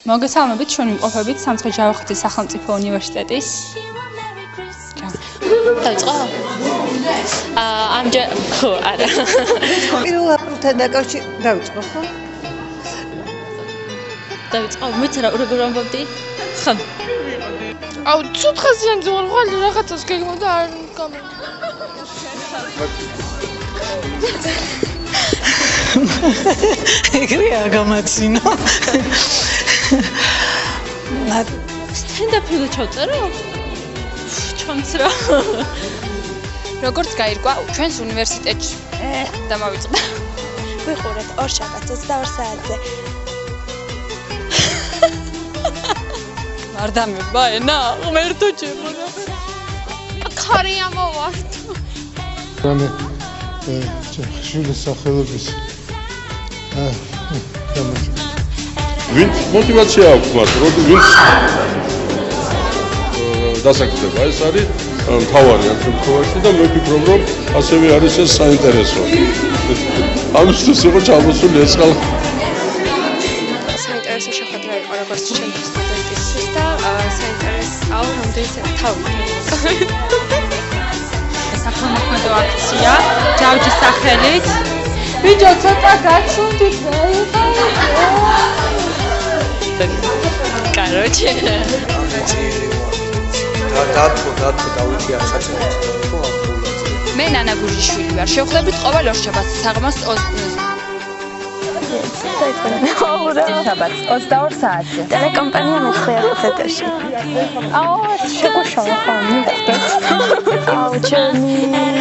მოგესალმებით, ჩვენ ვიმყოფებით სამცხე-ჯავახეთის სახელმწიფო უნივერსიტეტის. დაიწყო? ამჯერ ხო, არა. პირველ აპრილთან დაკავშირებით დაიწყო, ხო? დაიწყო, მეც როგორ ამბობდი? ხო. აუ, ცუდ ხაზიანზე ვარ, ხვალ რაღაცას გეგმოდა არ გამო. ეგრეა გამაცინა. სტენდაპი ჩავწერო? ჩვენც რა. როგორც გაირკვა, ჩვენს უნივერსიტეტში დამავიწყდა. ვიყურეთ 2 შაბათს 22 საათზე. არ დამება ენა, ღმერთო ჩემო. ქარია მოვართ. რამე შვილის სახელობის ვინც мотивация აქვს მათ, ვინც დასაქმდება, ეს არის მთავარი ამ შემთხვევაში და მე ვფიქრობ, რომ ასევე არის ეს საინტერესო. ამისთვის იყო ჩამოსული ეს ხალხი. საინტერესო შეხვედრა იყო როგორც ჩემთვის სტუდენტისთვის და საინტერესო რამდენიც თავი. საქველმოქმედო აქცია, ჯავჯის სახელით. ბიჭო, ცოტა გაჩვენდით რა იყო? Короче. დათო დავიცი არ საჭიროა. მე ნანა გუჟიშვილი ვარ. შევხვდებით ყოველ 2 შაბათს საღამოს 22 საათზე. ტელეკომპანია მეცხრეათში. აუ, შეგუშავა ხო, მივხვდეთ. აუ, ჩემი.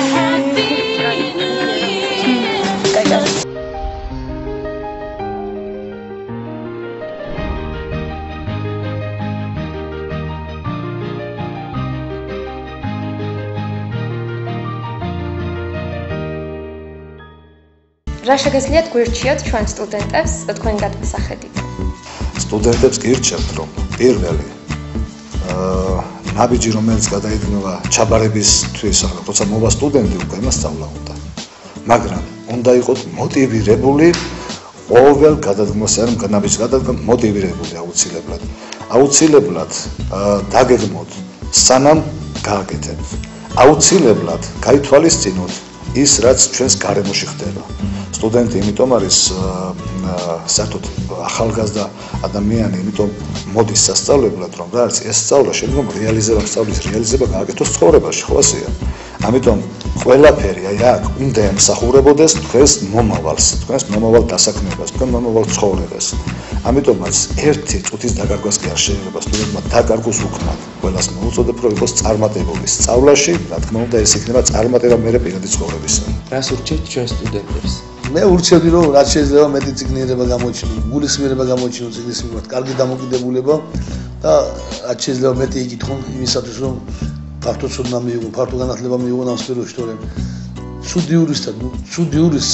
რა შეგეძლიათ გვირჩიოთ ჩვენ სტუდენტებს თქვენი გადმოსახედით? სტუდენტებს გირჩევთ, რომ პირველი ნაბიჯი, რომელიც გადაიდგება ჩაბარებისთვის, როცა მოვა სტუდენტი უკვე მასწავლა უნდა. მაგრამ უნდა იყოთ მოტივირებული ყოველ გადადგმას, ან ნაბიჯს გადადგმ მოტივირებული აუცილებლად. აუცილებლად დაგეგმოთ სანამ გააკეთებთ. აუცილებლად გაითვალისწინოთ ის, რაც ჩვენს გარემოში ხდება. სტუდენტი იმიტომ არის საერთოდ ახალგაზრდა ადამიანი, იმიტომ მოდის სასწავლებლად, რომ რა არის ეს სწავლა შეიძლება სწავლის რეალიზება გააკეთოს ცხოვრებაში, ხო ასეა? ამიტომ ყველაფერი აი აქ უნდა ემსახურებოდეს თქვენს მომავალს, თქვენს მომავალ დასაქმებას, თქვენ მომავალ ცხოვრებას. ამიტომაც ერთი წუთის დაკარგვას კი არ შეიძლება სტუდენტმა დაკარგოს უკნად. ყველას მოუწოდებ, რომ იყოს წარმატებული სწავლაში, რა თქმა უნდა, ეს იქნება წარმატება მერე პირადი ცხოვრებისა. რას ურჩევთ ჩვენ სტუდენტებს? მე ურჩევდი, რომ რაც შეიძლება მეტი წიგნიერება გამოჩინოს, გულისხმიერება გამოჩინოს წიგნის მიმართ, კარგი დამოკიდებულება და რაც შეიძლება მეტი იკითხონ იმისათვის, რომ ფართო ცოდნა მიიღონ, ფართო განათლება მიიღონ ამ სფეროში, თორემ ცუდი იურის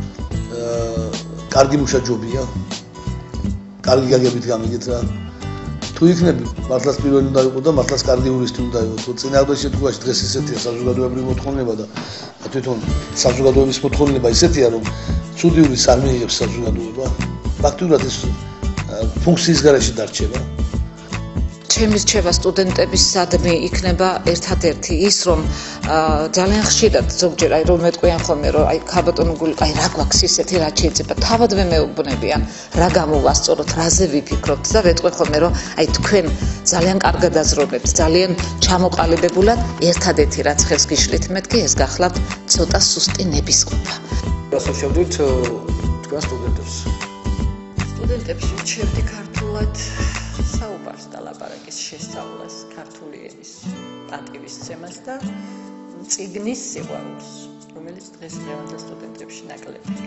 კარგი მუშა ჯობია. კარგი გაგებით გამიგეთ რა. თუ იქნები, მართლაც პირველი უნდა იყო და მართლაც კარგი იურისტი უნდა იყო. წინააღმდეგ შემთხვევაში დღეს ისეთია საზოგადოებრივი მოთხოვნილება და თვითონ საზოგადოების მოთხოვნილება ისეთია, რომ ცუდი იურის არ მიიღებს საზოგადოება. ფაქტურად ეს ფუნქციის გარეშე დარჩება. ჩემი რჩევა სტუდენტებისადმი იქნება ერთადერთი ის, რომ ძალიან ხშირად ზოგჯერ აი რომ მეტყვიან ხოლმე, რომ აი ქაბატონო გული, აი რა გვაქვს ისეთი, რა შეიძლება, თავადვე მეუბნებიან, რა გამოვასწოროთ, რაზე ვიფიქრობთ და ვეტყვი ხოლმე, რომ აი თქვენ ძალიან კარგად აზრობთ, ძალიან ჩამოყალიბებულად ერთადერთი რაც ხელს გიშლით, მეთქი ეს გახლავთ ცოტა სუსტი ნებისყოფა. გასაშვებდით თქვენ სტუდენტებს. სტუდენტებში ვჩერდი ქართულად საუბარს და ლაპარაკის შესწავლას, ქართული ენის პატივისცემას და წიგნის სიყვარულს, რომელიც დღესდღეობრივ სტუდენტებში ნაკლებია.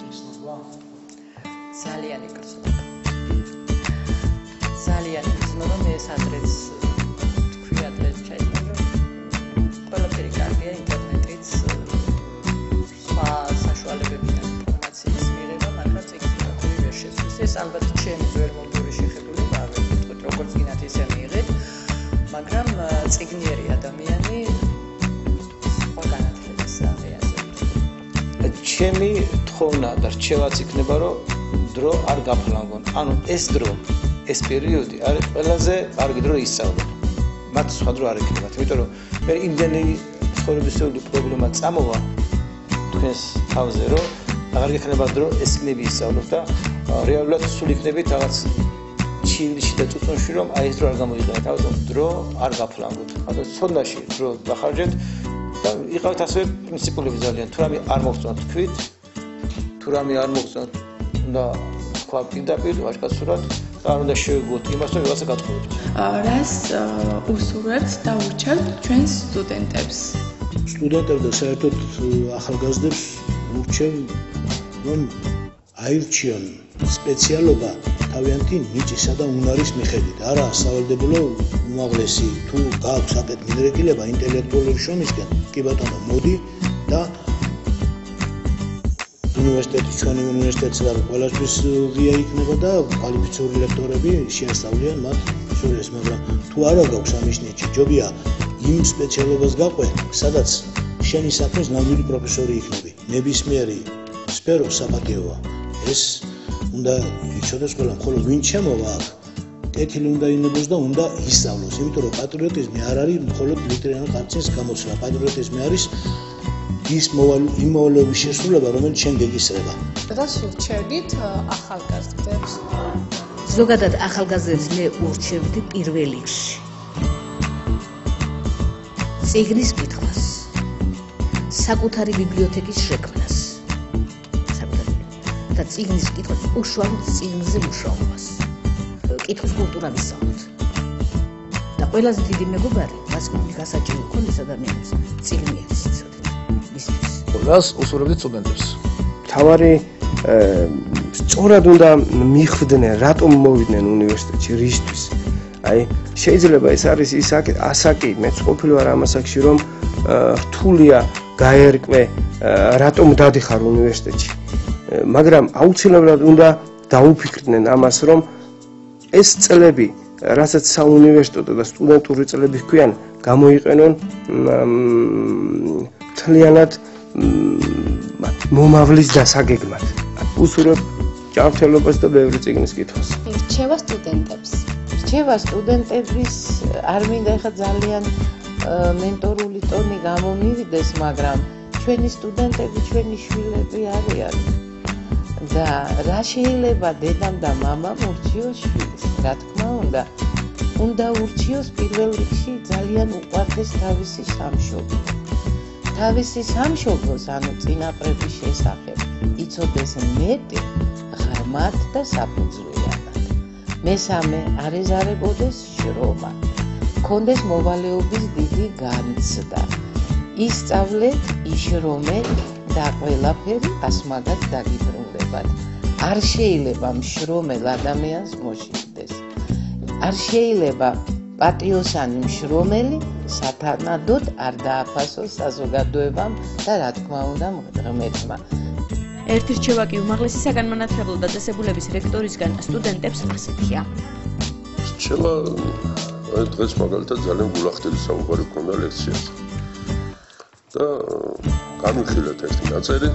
ძალიან იგრძნობა. ძალიან იგრძნობა, მე ეს ადრეს თქვი ადრეს ჩაიწერე. ყველაფერი კარგია, ინტერნეტიც, სხვა საშუალებები და ინფორმაციის მიღება, მაგრამ წიგნი ვერ შეცვლის. ეს ალბათ ჩემი ძველმოდური შეხედულება არის. როგორც გინათ ისე მიიღეთ, მაგრამ წიგნიერი ადამიანი სხვა განათლებას აღიარებს. ჩემი თხოვნა და რჩევაც იქნება, რომ დრო არ გაფლანგონ. ანუ ეს დრო ეს პერიოდი არის ყველაზე კარგი დრო ისწავლონ. მათ სხვა დრო არ ეკნებათ, იმიტომ რომ მე იმდენი ცხოვრებისეული პრობლემა წამოვა თქვენს თავზე, რომ აღარ გექნება დრო ეს კნები ისწავლოთ და რეალურად სულ იქნებით რაღაც ჩილში და წუწუნში, რომ აი ეს დრო არ გამოიყენოთ, თავზე დრო არ გაფლანგოთ. ანუ ცოდნაში დრო დახარჯეთ და იყავით ასევე პრინციპულები ძალიან. თუ რამე არ მოგწონთ თქვით, თუ რამე არ მოგწონთ, უნდა თქვა პირდაპირ ვაჟკაცურად და არ უნდა შევეგოთ იმას, რომ რაღაცა გათხოვოთ. რას უსურვებთ და ურჩევთ ჩვენს სტუდენტებს? სტუდენტებს და საერთოდ ახალგაზრდებს ურჩევ, რომ აირჩიონ სპეციალობა თავიანთი ნიჭისა და უნარის მიხედვით. არა სავალდებულო უმაღლესი, თუ გააქვს აკეთ მიდრეკილება ინტელექტუალური შრომისგან, კი ბატონო, მოდი და ჩვენი უნივერსიტეტს რა ყველასთვის ღია იქნება და კვალიფიციური ლექტორები შეასწავლიან მათ შორეს, მაგრამ თუ არა გაქვს ამის ნიჭი, ჯობია იმ სპეციალობას გაყვე, სადაც შენი საქმის ნამდვილი პროფესორი იქნები. ნებისმიერი სფერო საპატიოა. ეს უნდა იცოდეს ყველამ, ხოლო ვინ შემოვა აქ, კეთილი უნდა ინებოს და უნდა ისწავლოს, იმიტომ რომ პატრიოტიზმი არ არის მხოლოდ ლიტერატურის კაცის გამოცდა. პატრიოტიზმი არის ის მოვალეობის შესრულება, რომელიც შენ გეგისრება. რას ურჩევთ ახალგაზრდებს? ზოგადად ახალგაზრდებს მე ურჩევდი პირველ რიგში წიგნის კითხვას, საკუთარი ბიბლიოთეკის შექმნას, და წიგნის კითხვის უშუალოდ წიგნზე მუშაობას, კითხვის კულტურა ვისწავლოთ. და ყველაზე დიდი მეგობარი, რაც გასაჭირო ქონდეს ადამიანებს, წიგნი არის იცოდეთ. რას უსურვებთ სტუდენტებს? თავარი სწორად უნდა მიხვდნენ, რატომ მოვიდნენ უნივერსიტეტში, რისთვის. აი, შეიძლება ეს არის ის ასაკი, მეც ყოფილი ვარ ამ ასაკში, რომ რთულია გაერკვე, რატომ დადიხარ უნივერსიტეტში. მაგრამ აუცილებლად უნდა დაუფიქრდნენ ამას, რომ ეს წლები, რასაც საუნივერსიტეტო და სტუდენტური წლები ჰქვიან, გამოიყენონ მთლიანად მომავლის დასაგეგმად. უსურვებ ჭართელობას და ბევრი წიგნის კითხვას. რჩევა სტუდენტებს. რჩევა სტუდენტების არ მინდა ეხა ძალიან მენტორული ტონი გამომივიდეს, მაგრამ ჩვენი სტუდენტები, ჩვენი შვილები არიან. და რა შეიძლება დედამ და მამამ ურჩიოს შვილს, რა თქმა უნდა. უნდა ურჩიოს პირველ რიგში ძალიან უყვარდეს თავისი სამშობლო. თავისი სამშობლოს, ანუ წინაპრების შესახებ, იცოდეს მეტი, ღრმად და საფუძვლიანად. მესამე, არ ეზარებოდეს შრომა. ქონდეს მოვალეობის დიდი განცდა. ისწავლეთ, იშრომეთ და ყველაფერი ასმაგად დაგიბრუნებათ. არ შეიძლება მშრომელ ადამიანს მოშინდეს. არ შეიძლება პატიოსანი მშრომელი სათანადოდ არ დააფასოს საზოგადოებამ და რა თქმა უნდა ღმერთმა. ერთი რჩევა კი უმაღლესი საგანმანათლებლო დაწესებულების რექტორისგან სტუდენტებს ასეთია. რჩევა დღეს მაგალითად ძალიან გულახდელი საუბარი ქონდა ლექციაზე. და განვიხილეთ ერთი ნაწერი.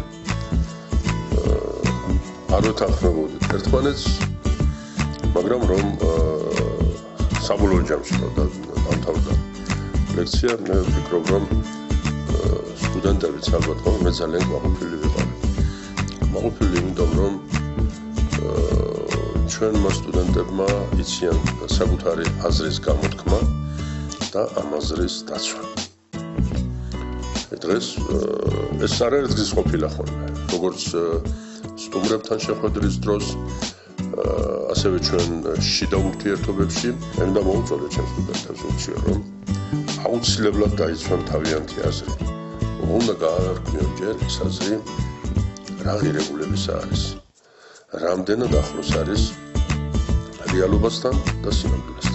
არ ვეთანხმებოდით ერთმანეთს, მაგრამ რომ საბოლოო ჯამში დამთავრდა ლექცია, მე ვფიქრობ, რომ სტუდენტებიც ალბათ ყო, მე ძალიან გაყოფილი ვიყავი. გაყოფილი იმიტომ, რომ ჩვენმა სტუდენტებმა იციან საკუთარი აზრის გამოთქმა და ამ აზრის დაცვა. დღეს ეს არაერთგზის ყოფილა ხოლმე, როგორც სტუმრებთან შეხვედრის დროს, ასევე ჩვენ შიდა ურთიერთობებში. მე მინდა მოვუწოდე ჩემს სტუდენტებს ურჩიო, რომ აუცილებლად დაიცვან თავიანთი აზრი. უნდა გაარკვიონ ჯერ ის აზრი, რა ღირებულებისა არის, რამდენად ახლოს არის რეალობასთან და სინამდვილესთან.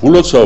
ულოცავ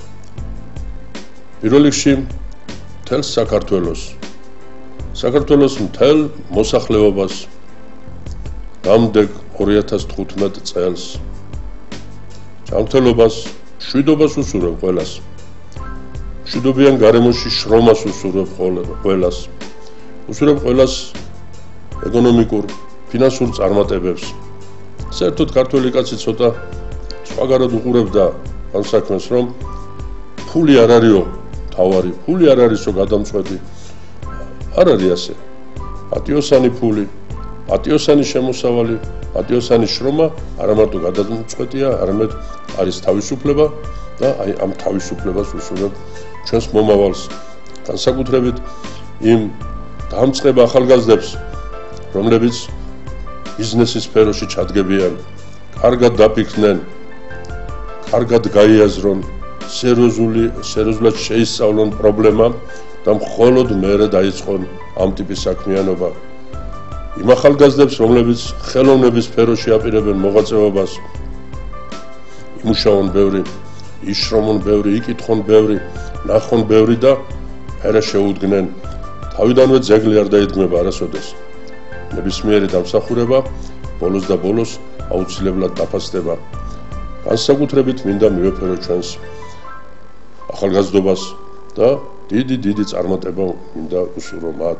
პირველ რიგში მთელ საქართველოს მთელ მოსახლეობას დამდეგ 2015 წელს ჯანმრთელობას, მშვიდობას უსურვებ ყველას. მშვიდობიან გარემოში შრომას უსურვებ ყველას. უსურვებ ყველას ეკონომიკურ, ფინანსურ წარმატებებს. საერთოდ ქართველი კაცი ცოტა სხვაგანად უყურებდა ამ საქმეს, რომ ფული არ არისო თავარი, ფული არ არისო გადამწყვეტი. არ არის ასე. პატიოსანი ფული, პატიოსანი შემოსავალი, პატიოსანი შრომა არა მარტო გადამწყვეტია, არამედ არის თავისუფლება და აი ამ თავისუფლებას უსურვებ ჩვენს მომავალს. განსაკუთრებით იმ დამწყებ ახალგაზრდებს, რომლებიც ბიზნესის სფეროში ჩადგებიან, კარგად დაფიქრდნენ, კარგად გაიაზრონ, სერიოზულად შეისწავლონ პრობლემა და მხოლოდ მერე დაიწყონ ამ ტიპის საქმიანობა. იმ ახალგაზრდებს, რომლებიც ხელოვნების სფეროში აპირებენ მოღვაწეობას, იმუშაონ ბევრი, იშრომონ ბევრი, იკითხონ ბევრი, ნახონ ბევრი და არა შეუდგნენ. თავიდანვე ძეგლი არ დაიდგმება არასოდეს. ნებისმიერი დამსახურება ბოლოს და ბოლოს აუცილებლად დაფასდება. განსაკუთრებით მინდა მივეფერო ჩვენს ახალგაზრდობას და დიდი წარმატება მინდა უსურვო მათ.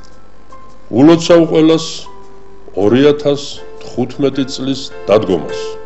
ულოცავ ყველას 2015 წლის დადგომას.